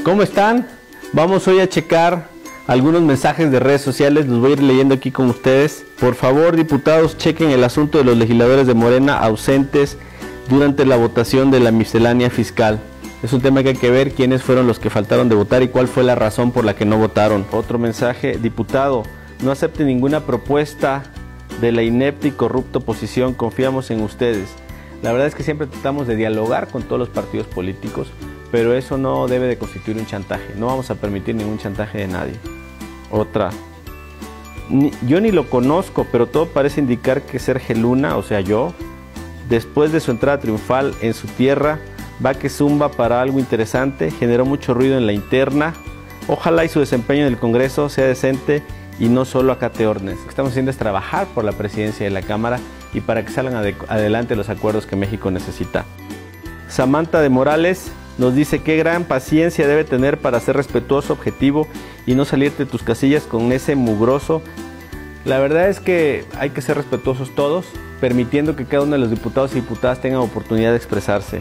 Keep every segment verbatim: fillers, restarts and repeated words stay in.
¿Cómo están? Vamos hoy a checar algunos mensajes de redes sociales, los voy a ir leyendo aquí con ustedes. Por favor, diputados, chequen el asunto de los legisladores de Morena ausentes durante la votación de la miscelánea fiscal. Es un tema que hay que ver quiénes fueron los que faltaron de votar y cuál fue la razón por la que no votaron. Otro mensaje, diputado, no acepte ninguna propuesta de la inepta y corrupta oposición, confiamos en ustedes. La verdad es que siempre tratamos de dialogar con todos los partidos políticos, pero eso no debe de constituir un chantaje. No vamos a permitir ningún chantaje de nadie. Otra, ni, yo ni lo conozco, pero todo parece indicar que Sergio Luna, o sea yo, después de su entrada triunfal en su tierra, va que zumba para algo interesante, generó mucho ruido en la interna. Ojalá y su desempeño en el Congreso sea decente y no solo acateornes. Lo que estamos haciendo es trabajar por la presidencia de la Cámara y para que salgan ad adelante los acuerdos que México necesita. Samantha de Morales nos dice qué gran paciencia debe tener para ser respetuoso, objetivo y no salirte de tus casillas con ese mugroso. La verdad es que hay que ser respetuosos todos, permitiendo que cada uno de los diputados y diputadas tengan oportunidad de expresarse.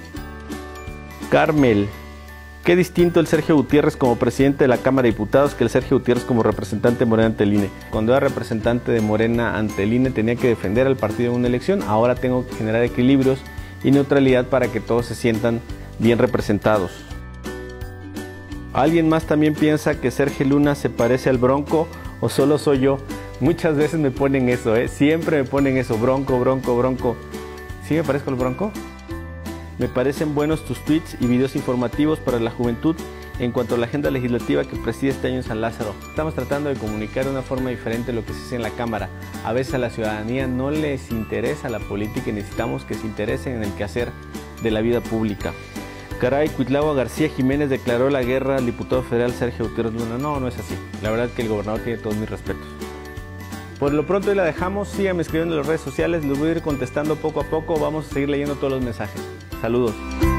Carmel, qué distinto el Sergio Gutiérrez como presidente de la Cámara de Diputados que el Sergio Gutiérrez como representante de Morena ante el I N E. Cuando era representante de Morena ante el I N E tenía que defender al partido en una elección, ahora tengo que generar equilibrios y neutralidad para que todos se sientan bien representados. ¿Alguien más también piensa que Sergio Luna se parece al Bronco o solo soy yo? Muchas veces me ponen eso, ¿eh? Siempre me ponen eso, Bronco, Bronco, Bronco. ¿Sí me parezco al Bronco? Me parecen buenos tus tweets y videos informativos para la juventud en cuanto a la agenda legislativa que preside este año en San Lázaro. Estamos tratando de comunicar de una forma diferente lo que se hace en la Cámara. A veces a la ciudadanía no les interesa la política y necesitamos que se interesen en el quehacer de la vida pública. Caray, Cuitlagua García Jiménez declaró la guerra al diputado federal Sergio Gutiérrez Luna. No, no es así. La verdad es que el gobernador tiene todos mis respetos. Por lo pronto hoy la dejamos. Síganme escribiendo en las redes sociales. Les voy a ir contestando poco a poco. Vamos a seguir leyendo todos los mensajes. Saludos.